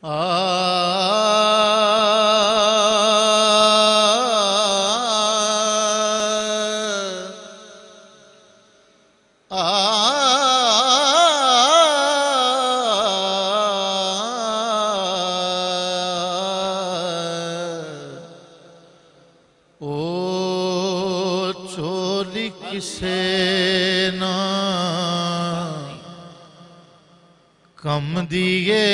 چولی کسے نہ کم دیئے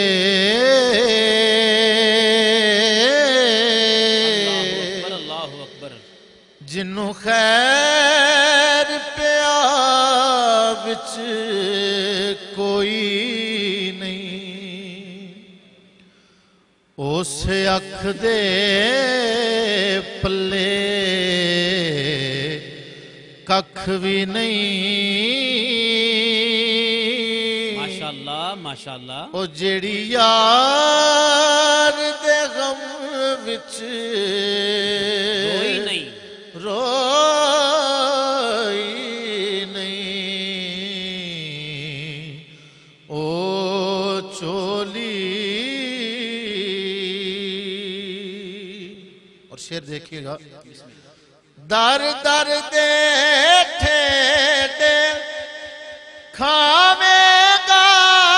اللہ اکبر جنوں خیر پیا وچ کوئی نہیں اس اکھ دے پلے ککھ بھی نہیں ماشاءاللہ ماشاءاللہ او جیڑی یار دے غم وچ روئی نہیں روئی نہیں او چولی اور شعر دیکھیے گا در در دے ٹھیٹے کھاوے گا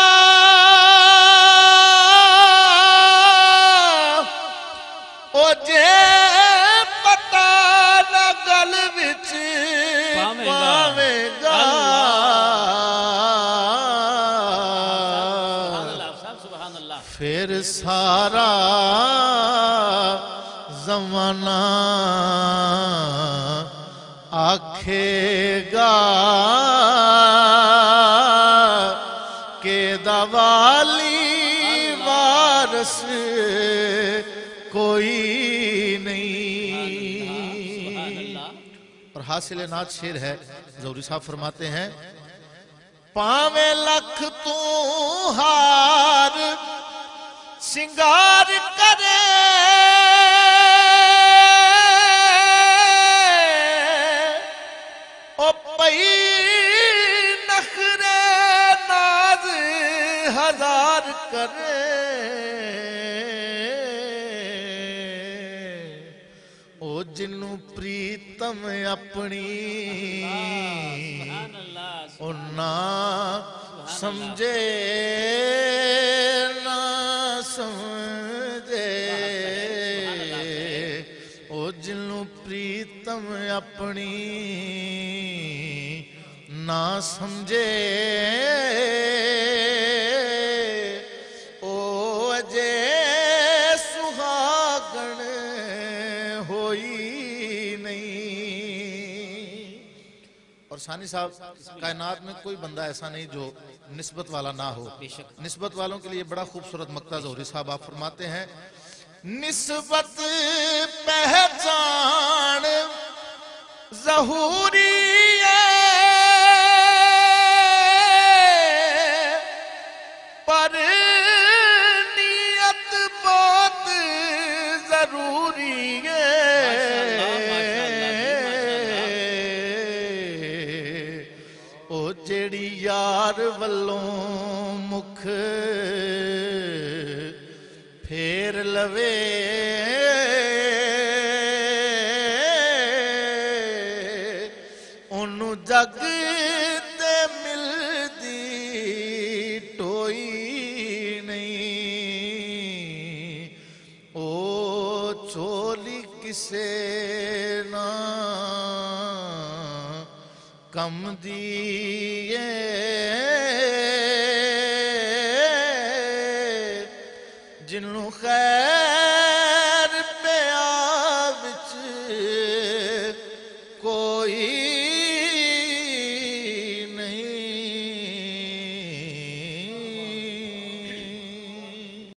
او جے پتہ نہ گل وچ پاوے گا سبحان اللہ پھر سارا زمانہ آکھے گا کہ دوالی وارث کوئی نہیں اور حاصل نعت شعر ہے ظہوری صاحب فرماتے ہیں پاویں لکھ تو ہار سنگار کرے نخرے ناز ہزار کرے او جنوں پریتم اپنی او نہ سمجھے نہ سمجھے او جنوں پریتم اپنی نہ سمجھے او اجے سہاگن ہوئی نہیں اور ثانی صاحب کائنات میں کوئی بندہ ایسا نہیں جو نسبت والا نہ ہو نسبت والوں کے لیے بڑا خوبصورت مقطع ظہوری صاحب آپ فرماتے ہیں نسبت پہچان ظہوری پر نیت بہت ضروری ہے او جیڑی یار والوں مکھ پھیر لوے انہوں جگ تے مل دی ٹوئی نہیں او چولی کسے نہ کم دیئے جنوں خیر